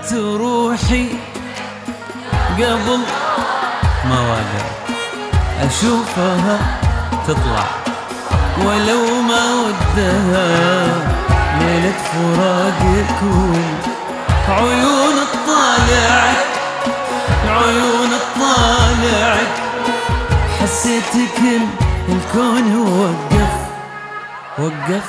ودعت روحي قبل ما ودعت أشوفها تطلع ولو ما ودها ليلة فراقك عيون الطالعك عيون الطالعك حسيت كل الكون وقف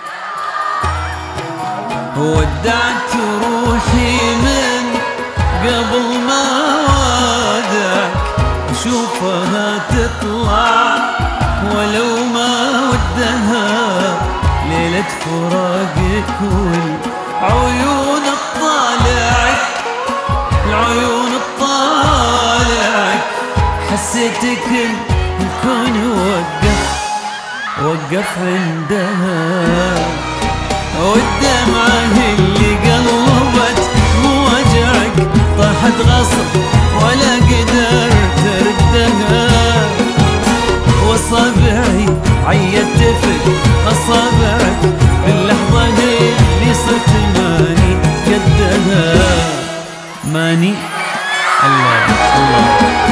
ودعت روحي من قبل ما ودعك أشوفها تطلع ولو ما ودها ليلة فراقك عيون الطالعك العيون الطالعك حسيت كل الكون وقف عندها والدمعة اللي قلبت مواجعك طاحت غصب ولا قدرت ردها واصابعي عيت تفل اصابعك باللحظة اللي صرت ماني قدها ماني الله الله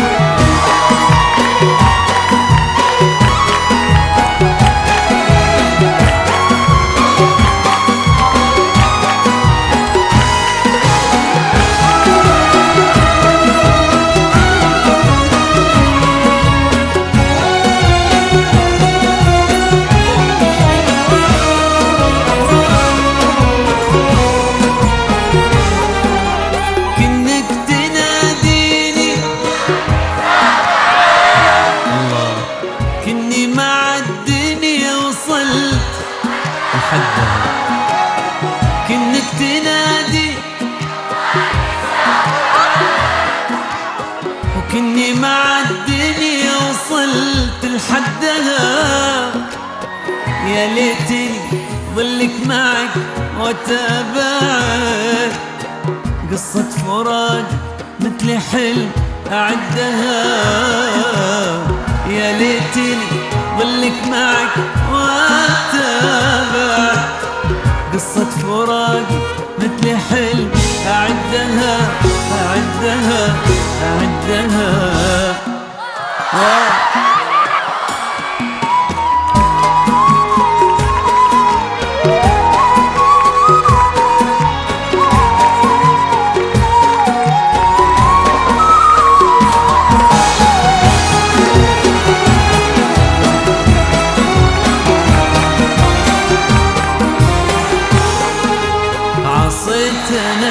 كنك تنادي وكني مع الدنيا وصلت لحدها يا ليتني ظلك معك وتابعك قصة فراق مثل حلم أعدها يا ليتني ظلك معك وتابعك قصة فراقي مثل حلم أعدها عصيتنا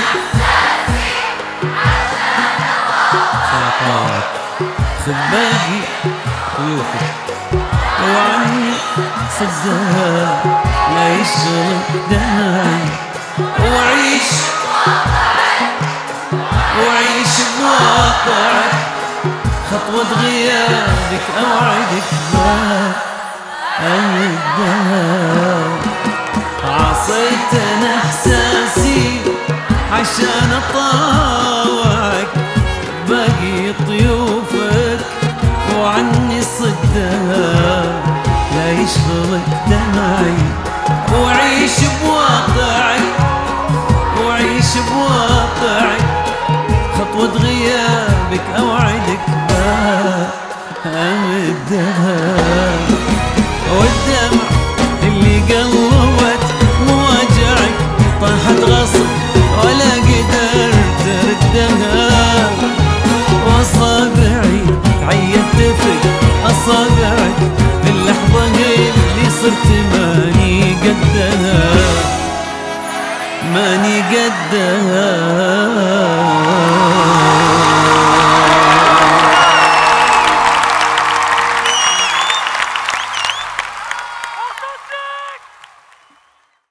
سلطات خذ باقي ضيوفك وعني صدها لا يشغلك دمعي وعيش بواقعك خطوة غيابك أوعدك عصيتنا احساسي عشان اطاوعك باقي ضيوفك وعني صدها لا يشغلك دمعي وعيش بواقعك خطوة غيابك اوعدك امدها والدمع اللي قلبت مواجعك طاحت غصب ولا قدرت ردها واصابعي عيت تفك اصابعك باللحظة اللي صرت ماني قدها